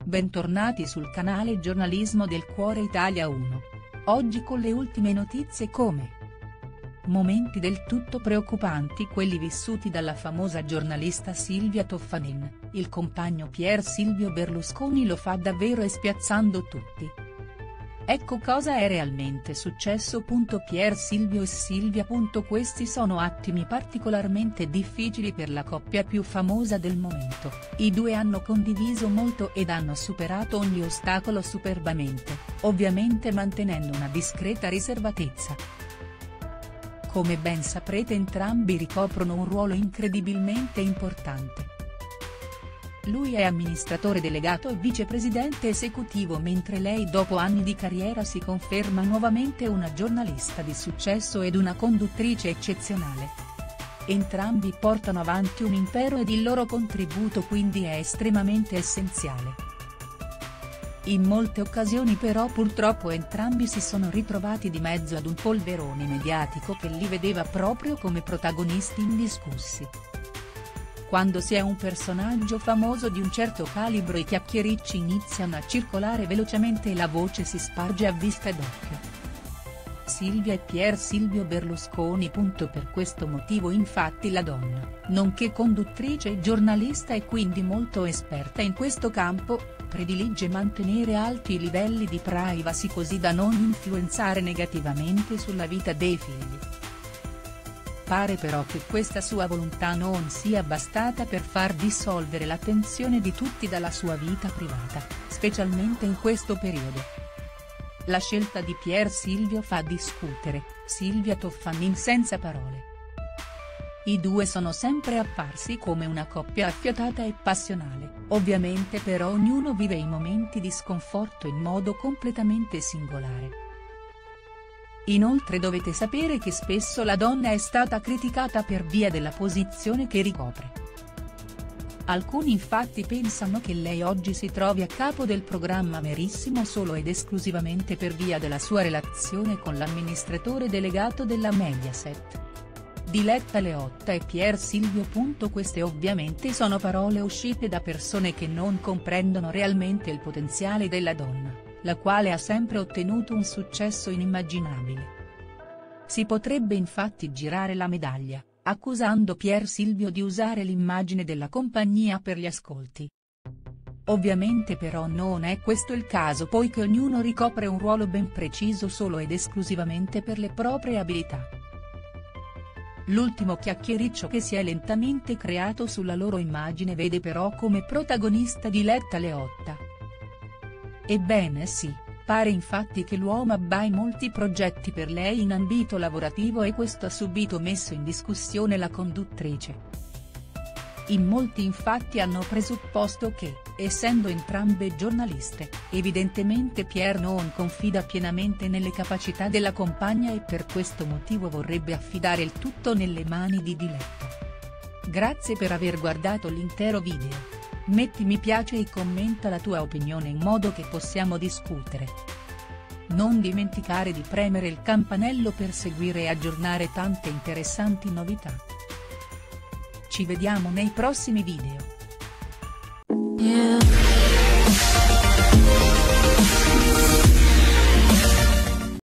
Bentornati sul canale Giornalismo del Cuore Italia 1. Oggi con le ultime notizie come momenti del tutto preoccupanti quelli vissuti dalla famosa giornalista Silvia Toffanin, il compagno Pier Silvio Berlusconi lo fa davvero e spiazzando tutti. Ecco cosa è realmente successo. Pier Silvio e Silvia. Questi sono attimi particolarmente difficili per la coppia più famosa del momento, i due hanno condiviso molto ed hanno superato ogni ostacolo superbamente, ovviamente mantenendo una discreta riservatezza. Come ben saprete entrambi ricoprono un ruolo incredibilmente importante. Lui è amministratore delegato e vicepresidente esecutivo mentre lei dopo anni di carriera si conferma nuovamente una giornalista di successo ed una conduttrice eccezionale. Entrambi portano avanti un impero ed il loro contributo quindi è estremamente essenziale. In molte occasioni però purtroppo entrambi si sono ritrovati di mezzo ad un polverone mediatico che li vedeva proprio come protagonisti indiscussi. Quando si è un personaggio famoso di un certo calibro i chiacchiericci iniziano a circolare velocemente e la voce si sparge a vista d'occhio. Silvia e Pier Silvio Berlusconi. Per questo motivo infatti la donna, nonché conduttrice e giornalista e quindi molto esperta in questo campo, predilige mantenere alti i livelli di privacy così da non influenzare negativamente sulla vita dei figli. Pare però che questa sua volontà non sia bastata per far dissolvere l'attenzione di tutti dalla sua vita privata, specialmente in questo periodo. La scelta di Pier Silvio fa discutere, Silvia Toffanin senza parole. I due sono sempre apparsi come una coppia affiatata e passionale, ovviamente però ognuno vive i momenti di sconforto in modo completamente singolare. Inoltre dovete sapere che spesso la donna è stata criticata per via della posizione che ricopre. Alcuni infatti pensano che lei oggi si trovi a capo del programma Verissimo solo ed esclusivamente per via della sua relazione con l'amministratore delegato della Mediaset. Diletta Leotta e Pier Silvio. Queste ovviamente sono parole uscite da persone che non comprendono realmente il potenziale della donna, la quale ha sempre ottenuto un successo inimmaginabile. Si potrebbe infatti girare la medaglia, accusando Pier Silvio di usare l'immagine della compagnia per gli ascolti. Ovviamente però non è questo il caso poiché ognuno ricopre un ruolo ben preciso solo ed esclusivamente per le proprie abilità. L'ultimo chiacchiericcio che si è lentamente creato sulla loro immagine vede però come protagonista Diletta Leotta. Ebbene sì, pare infatti che l'uomo abbia molti progetti per lei in ambito lavorativo e questo ha subito messo in discussione la conduttrice. In molti infatti hanno presupposto che, essendo entrambe giornaliste, evidentemente Pier non confida pienamente nelle capacità della compagna e per questo motivo vorrebbe affidare il tutto nelle mani di Diletta. Grazie per aver guardato l'intero video. Metti mi piace e commenta la tua opinione in modo che possiamo discutere. Non dimenticare di premere il campanello per seguire e aggiornare tante interessanti novità. Ci vediamo nei prossimi video.